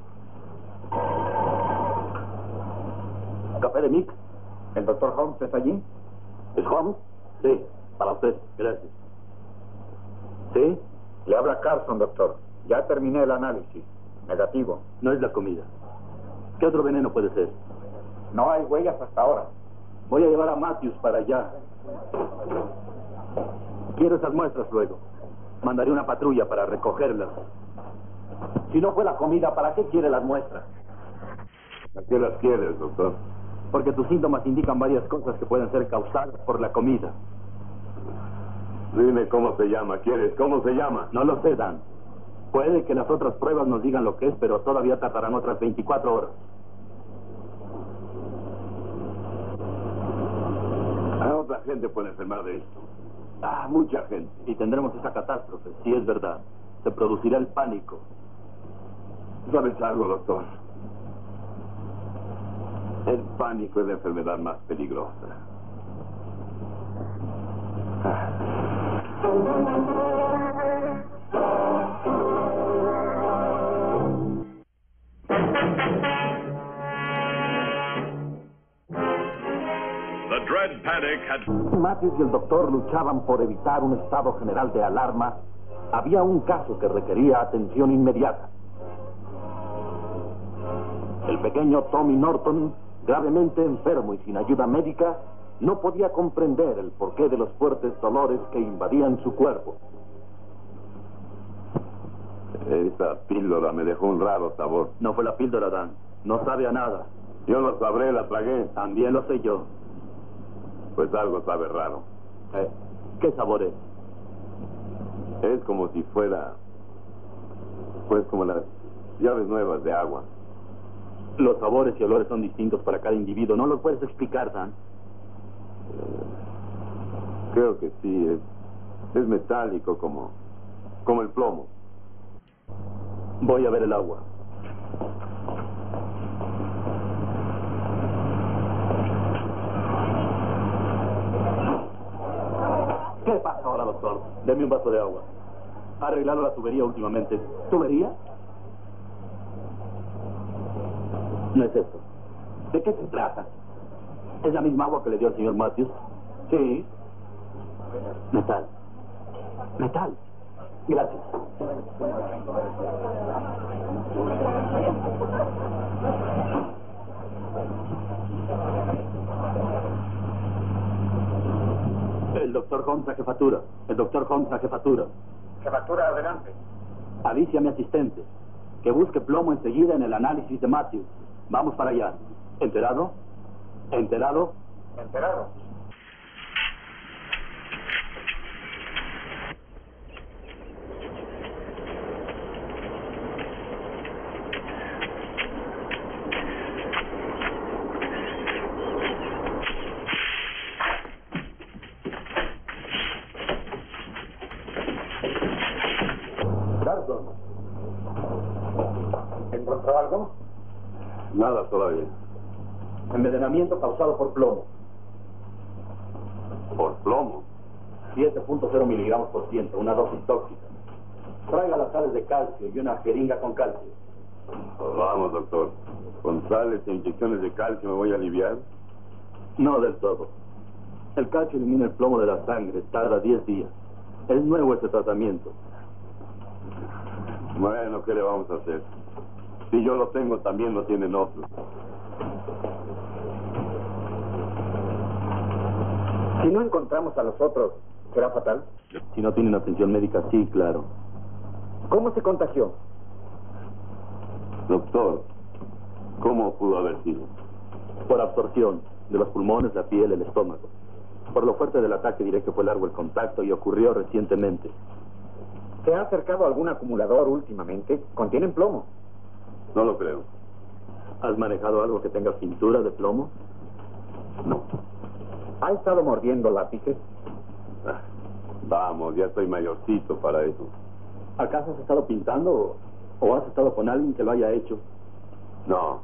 [SPEAKER 2] ¿Café de Mick?
[SPEAKER 5] ¿El doctor Holmes está allí?
[SPEAKER 2] ¿Es Holmes? Sí, para usted. Gracias. ¿Sí?
[SPEAKER 5] Le habla Carson, doctor. Ya terminé el análisis. Negativo.
[SPEAKER 2] No es la comida. ¿Qué otro veneno puede ser?
[SPEAKER 5] No hay huellas hasta ahora.
[SPEAKER 2] Voy a llevar a Matthews para allá. Quiero esas muestras luego. Mandaré una patrulla para recogerlas. Si no fue la comida, ¿para qué quiere las muestras?
[SPEAKER 3] ¿A qué las quieres, doctor?
[SPEAKER 2] Porque tus síntomas indican varias cosas que pueden ser causadas por la comida.
[SPEAKER 3] Dime cómo se llama. ¿Quieres? ¿Cómo se llama?
[SPEAKER 2] No lo sé, Dan. Puede que las otras pruebas nos digan lo que es, pero todavía tardarán otras veinticuatro horas.
[SPEAKER 3] A otra gente puede enfermar de esto. Ah, mucha gente.
[SPEAKER 2] Y tendremos esa catástrofe, si es verdad. Se producirá el pánico.
[SPEAKER 3] ¿Sabes algo, doctor? El pánico es la enfermedad más peligrosa. Ah.
[SPEAKER 1] The dread panic had...
[SPEAKER 2] Matthews y el doctor luchaban por evitar un estado general de alarma. Había un caso que requería atención inmediata. El pequeño Tommy Norton, gravemente enfermo y sin ayuda médica, no podía comprender el porqué de los fuertes dolores que invadían su cuerpo.
[SPEAKER 3] Esa píldora me dejó un raro sabor.
[SPEAKER 2] No fue la píldora, Dan. No sabe a nada.
[SPEAKER 3] Yo lo sabré, la tragué.
[SPEAKER 2] También lo sé yo.
[SPEAKER 3] Pues algo sabe raro.
[SPEAKER 2] Eh, ¿Qué sabor es?
[SPEAKER 3] Es como si fuera... Pues como las llaves nuevas de agua.
[SPEAKER 2] Los sabores y olores son distintos para cada individuo. ¿No los puedes explicar, Dan?
[SPEAKER 3] Creo que sí, es, es metálico como, como el plomo.
[SPEAKER 2] Voy a ver el agua. ¿Qué pasa ahora, doctor? Deme un vaso de agua. Ha arreglado la tubería últimamente. ¿Tubería? No es eso. ¿De qué se trata? ¿Es la misma agua que le dio el señor Matthews? Sí. Metal. Metal. Gracias. El doctor Holmes a jefatura. El doctor Holmes a jefatura.
[SPEAKER 5] Jefatura, adelante.
[SPEAKER 2] Alicia, mi asistente. Que busque plomo enseguida en el análisis de Matthews. Vamos para allá. ¿Enterado? ¿Enterado?
[SPEAKER 5] Enterado.
[SPEAKER 2] Garson.
[SPEAKER 5] ¿Encontró algo?
[SPEAKER 3] Nada todavía.
[SPEAKER 2] Envenenamiento causado por plomo.
[SPEAKER 3] ¿Por plomo?
[SPEAKER 2] siete punto cero miligramos por ciento, una dosis tóxica. Traiga las sales de calcio y una jeringa con calcio.
[SPEAKER 3] Pues vamos, doctor. Con sales e inyecciones de calcio me voy a aliviar.
[SPEAKER 2] No del todo. El calcio elimina el plomo de la sangre. Tarda diez días. Es nuevo este tratamiento.
[SPEAKER 3] Bueno, ¿qué le vamos a hacer? Si yo lo tengo, también lo tienen otros.
[SPEAKER 5] Si no encontramos a los otros, ¿será fatal?
[SPEAKER 2] Si no tienen atención médica, sí, claro.
[SPEAKER 5] ¿Cómo se contagió?
[SPEAKER 3] Doctor, ¿cómo pudo haber sido?
[SPEAKER 2] Por absorción de los pulmones, la piel, el estómago. Por lo fuerte del ataque diré que fue largo el contacto y ocurrió recientemente.
[SPEAKER 5] ¿Se ha acercado a algún acumulador últimamente? ¿Contienen plomo?
[SPEAKER 3] No lo creo.
[SPEAKER 2] ¿Has manejado algo que tenga pintura de plomo?
[SPEAKER 3] No.
[SPEAKER 5] ¿Ha estado mordiendo lápices?
[SPEAKER 3] Ah, vamos, ya estoy mayorcito para eso.
[SPEAKER 2] ¿Acaso has estado pintando o, o has estado con alguien que lo haya hecho?
[SPEAKER 3] No.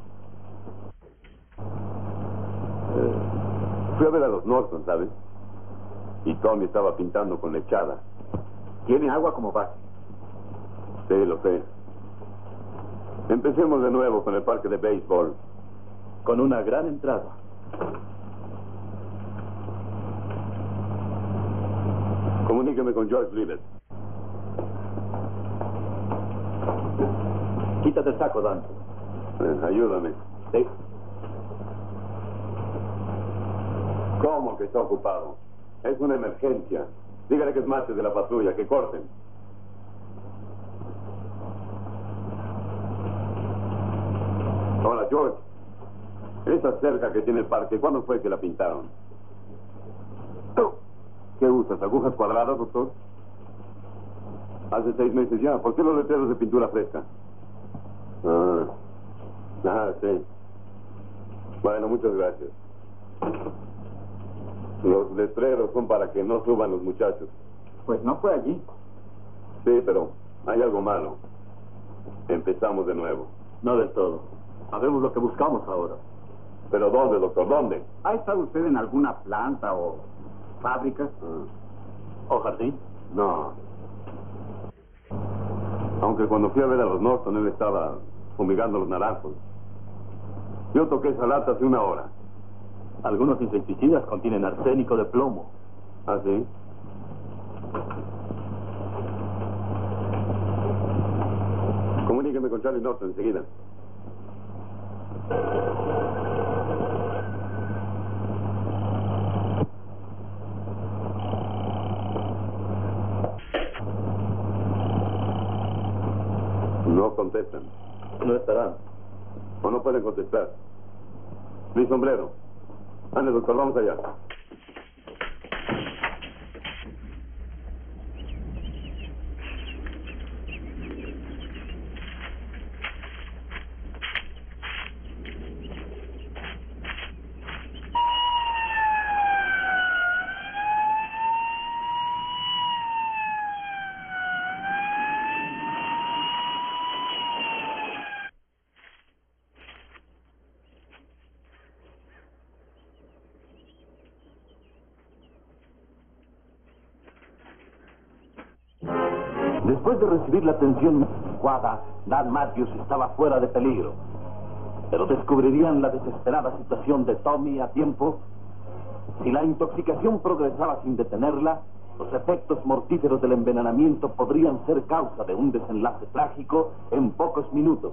[SPEAKER 3] Eh, fui a ver a los Norton, ¿sabes? Y Tommy estaba pintando con lechada.
[SPEAKER 5] ¿Tiene agua como base?
[SPEAKER 3] Sí, lo sé. Empecemos de nuevo con el parque de béisbol.
[SPEAKER 2] Con una gran entrada.
[SPEAKER 3] Comuníqueme con George Rivet.
[SPEAKER 2] Quítate el saco, Dan.
[SPEAKER 3] Eh, ayúdame.
[SPEAKER 2] Sí.
[SPEAKER 3] ¿Cómo que está ocupado? Es una emergencia. Dígale que es martes de la patrulla, que corten. Hola, George. Esa cerca que tiene el parque, ¿cuándo fue que la pintaron? ¿Qué usas? ¿Agujas cuadradas, doctor? Hace seis meses ya. ¿Por qué los letreros de pintura fresca? Ah, ah, sí. Bueno, muchas gracias. Los letreros son para que no suban los muchachos.
[SPEAKER 5] Pues no fue allí.
[SPEAKER 3] Sí, pero hay algo malo. Empezamos de nuevo.
[SPEAKER 2] No del todo. Sabemos lo que buscamos ahora.
[SPEAKER 3] ¿Pero dónde, doctor? ¿Dónde?
[SPEAKER 5] ¿Ha estado usted en alguna planta o fábrica?
[SPEAKER 3] Ah,
[SPEAKER 2] ¿O jardín?
[SPEAKER 3] no. Aunque cuando fui a ver a los Norton, él estaba fumigando los naranjos. Yo toqué esa lata hace una hora.
[SPEAKER 2] Algunos insecticidas contienen arsénico de plomo.
[SPEAKER 3] ¿Ah, sí? Comuníqueme con Charlie Norton enseguida. No contestan.
[SPEAKER 2] No estarán.
[SPEAKER 3] O no pueden contestar. Mi sombrero. Ande, doctor, vamos allá.
[SPEAKER 2] Después de recibir la atención adecuada, Dan Matthews estaba fuera de peligro. Pero descubrirían la desesperada situación de Tommy a tiempo. Si la intoxicación progresaba sin detenerla, los efectos mortíferos del envenenamiento podrían ser causa de un desenlace trágico en pocos minutos.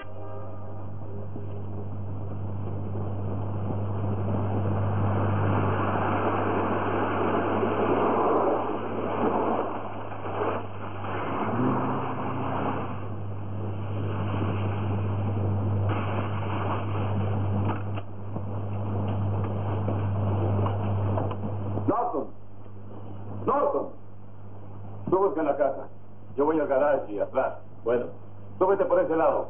[SPEAKER 3] Norton. Norton. Tú busca en la casa. Yo voy al garage y atrás. Bueno. Tú vete por ese lado.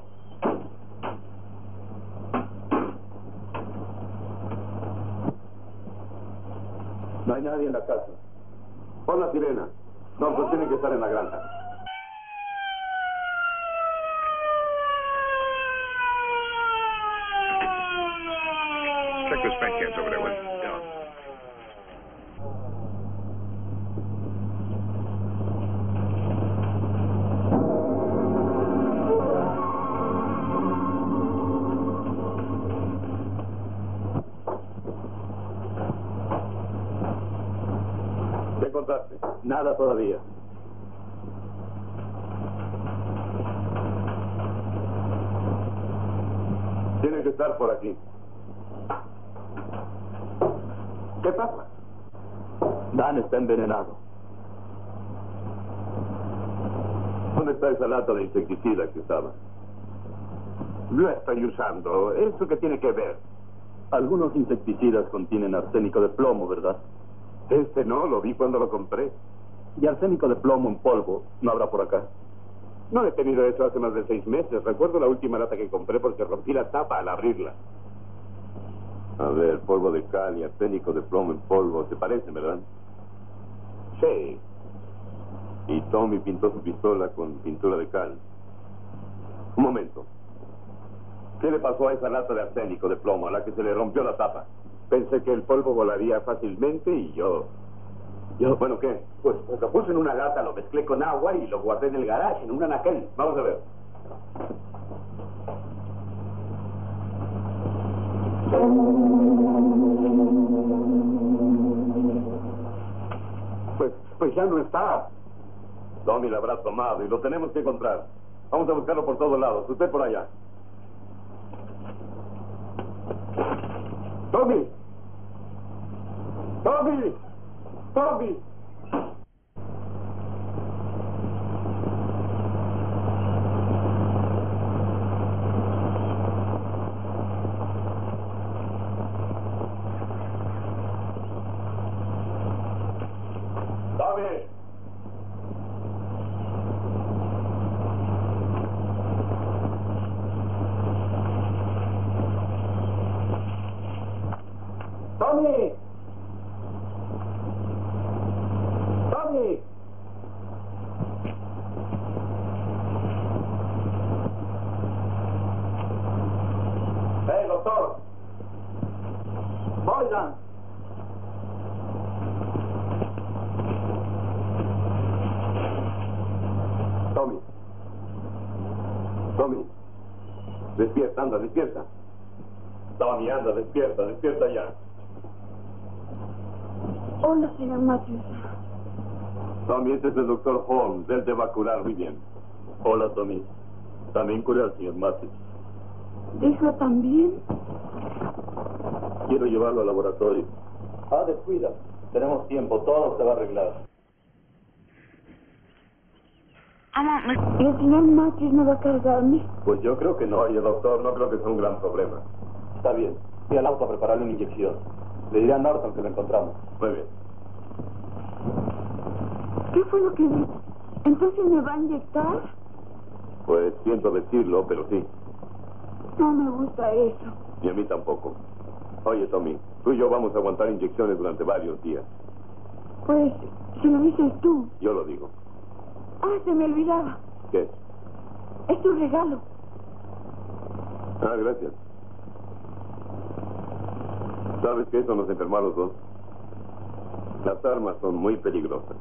[SPEAKER 2] No hay nadie en la casa.
[SPEAKER 3] Pon la sirena. Norton tiene que estar en la granja.
[SPEAKER 6] Check those paint cans over there, will you? Yeah.
[SPEAKER 3] ¿Qué encontraste?
[SPEAKER 2] Nada todavía.
[SPEAKER 3] Tiene que estar por aquí. ¿Qué pasa?
[SPEAKER 2] Dan está envenenado.
[SPEAKER 3] ¿Dónde está esa lata de insecticida que usaba? Lo estoy usando. ¿Eso qué tiene que ver?
[SPEAKER 2] Algunos insecticidas contienen arsénico de plomo, ¿verdad?
[SPEAKER 3] Este no, lo vi cuando lo compré.
[SPEAKER 2] Y arsénico de plomo en polvo no habrá por acá.
[SPEAKER 3] No he tenido eso hace más de seis meses. Recuerdo la última lata que compré porque rompí la tapa al abrirla. A ver, polvo de cal y arsénico de plomo en polvo. ¿Se parecen, verdad? Sí. Y Tommy pintó su pistola con pintura de cal. Un momento. ¿Qué le pasó a esa lata de arsénico de plomo, a la que se le rompió la tapa? Pensé que el polvo volaría fácilmente y yo... ¿Yo? Bueno, ¿qué? Pues, pues lo puse en una lata, lo mezclé con agua y lo guardé en el garage, en un anaquel. Vamos a ver. Pues, pues ya no está. Tommy la habrá tomado y lo tenemos que encontrar. Vamos a buscarlo por todos lados. Usted por allá. ¡Tommy! ¡Tommy! ¡Tommy! ¡Tommy! ¡Tommy! ¡Tommy! ¡Eh, doctor! ¡Oigan! Tommy. Tommy. Despierta, anda, despierta. Tommy, anda, despierta, despierta ya.
[SPEAKER 4] Hola, señor Matthews.
[SPEAKER 3] Tommy, este es el doctor Holmes. Él te va a curar muy bien.
[SPEAKER 2] Hola, Tommy. También cura al señor Matthews.
[SPEAKER 4] ¿Deja también?
[SPEAKER 2] Quiero llevarlo al laboratorio. Ah, descuida. Tenemos tiempo, todo se va a arreglar.
[SPEAKER 4] ¿Y el señor Matthews no va a cargarme?
[SPEAKER 2] Pues yo creo que no.
[SPEAKER 3] Oye, doctor, no creo que sea un gran problema.
[SPEAKER 2] Está bien. Fui al auto a prepararle una inyección. Le diré a Norton que lo encontramos.
[SPEAKER 3] Muy bien.
[SPEAKER 4] ¿Qué fue lo que vi? ¿Entonces me va a inyectar?
[SPEAKER 3] Pues siento decirlo, pero sí.
[SPEAKER 4] No me gusta eso.
[SPEAKER 3] Y a mí tampoco. Oye, Tommy, tú y yo vamos a aguantar inyecciones durante varios días.
[SPEAKER 4] Pues, si lo dices tú.
[SPEAKER 3] Yo lo digo.
[SPEAKER 4] Ah, se me olvidaba.
[SPEAKER 3] ¿Qué?
[SPEAKER 4] Es tu regalo.
[SPEAKER 3] Ah, gracias. ¿Sabes que eso nos enfermó a los dos? Las armas son muy peligrosas.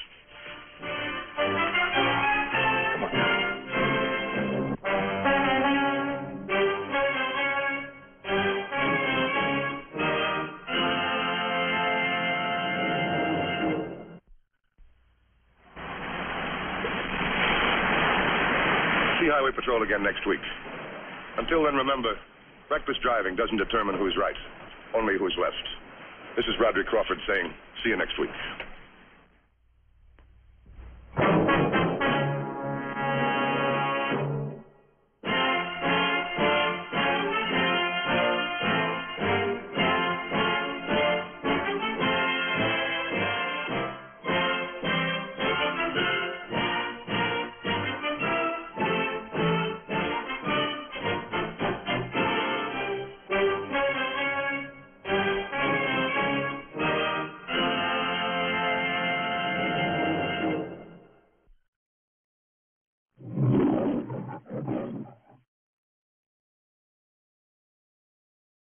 [SPEAKER 6] See Highway Patrol again next week. Until then, remember, reckless driving doesn't determine who's right, only who's left. This is Roderick Crawford saying, see you next week.